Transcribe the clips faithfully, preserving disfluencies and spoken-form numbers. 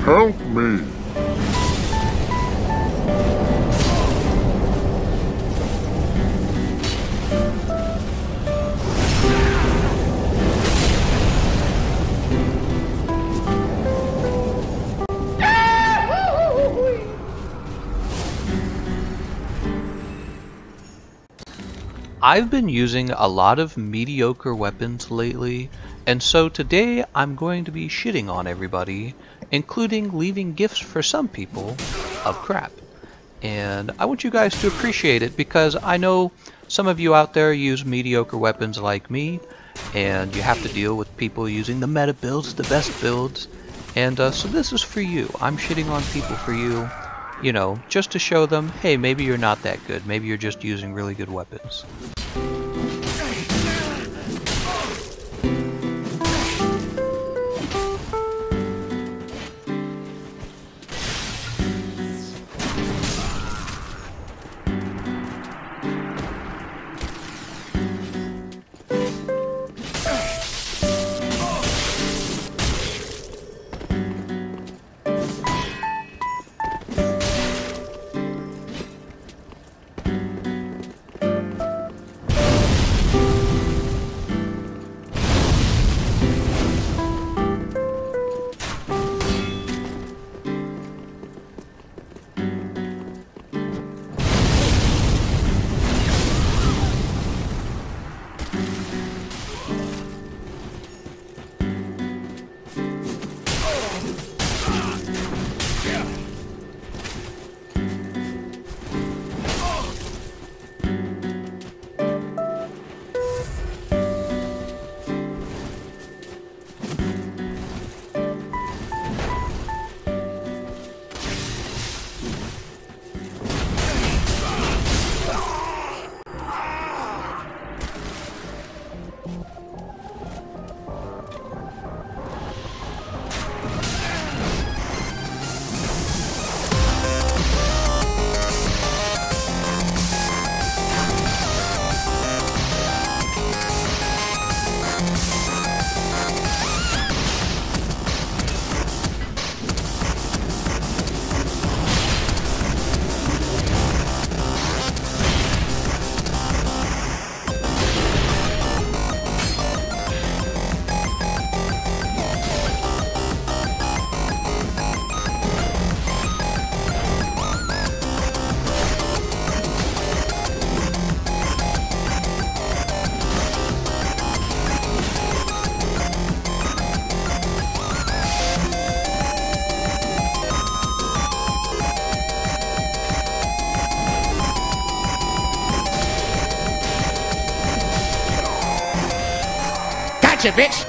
Help me. I've been using a lot of mediocre weapons lately, and so today I'm going to be shitting on everybody, including leaving gifts for some people of crap. And I want you guys to appreciate it because I know some of you out there use mediocre weapons like me, and you have to deal with people using the meta builds, the best builds, and uh, so this is for you. I'm shitting on people for you. You know, just to show them, hey, maybe you're not that good. Maybe you're just using really good weapons. Gotcha, bitch!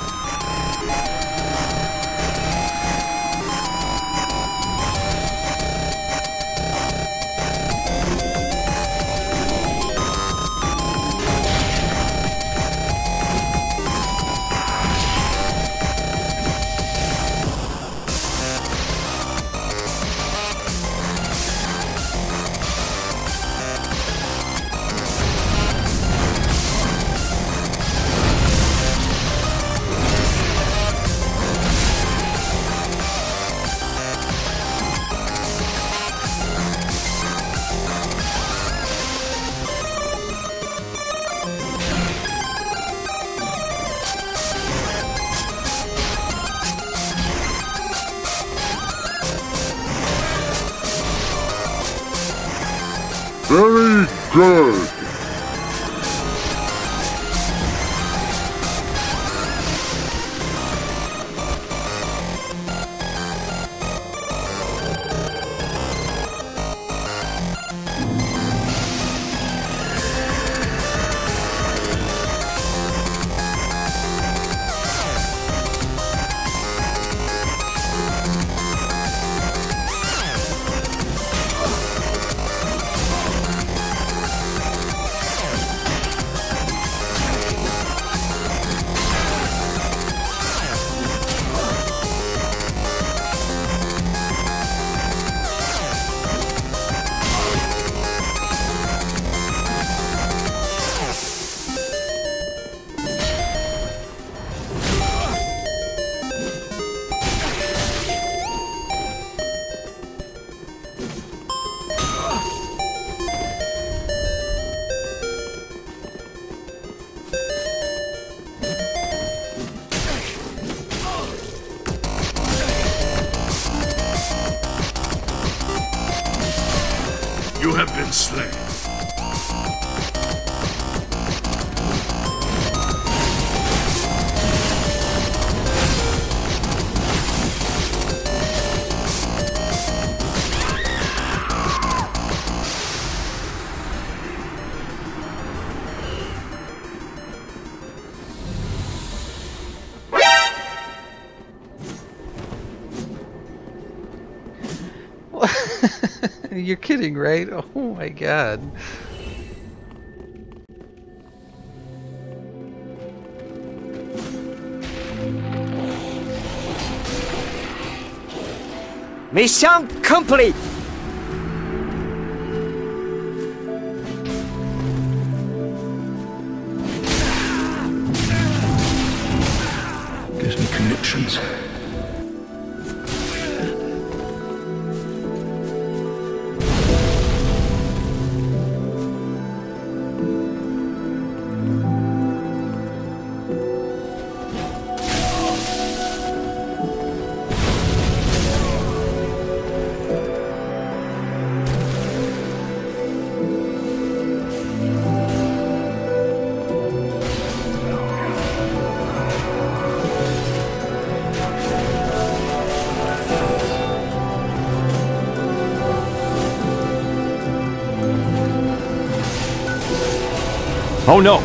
Very good. slain. You're kidding, right? Oh my god. Mission complete! Gives me conniptions. Oh no!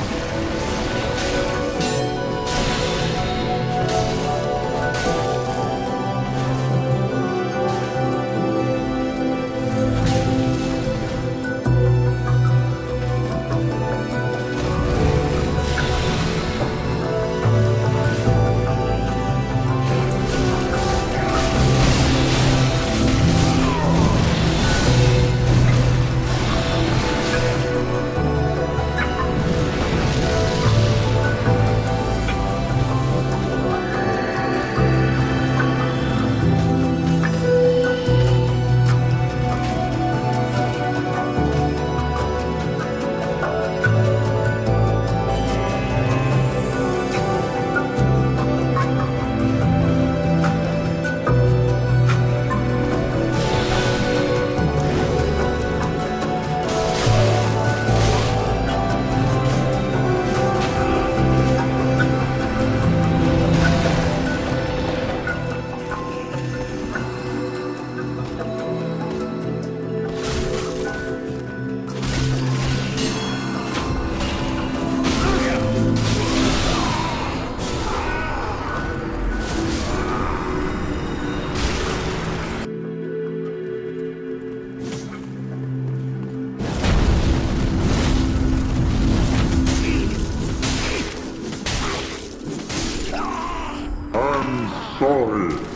I'm sorry.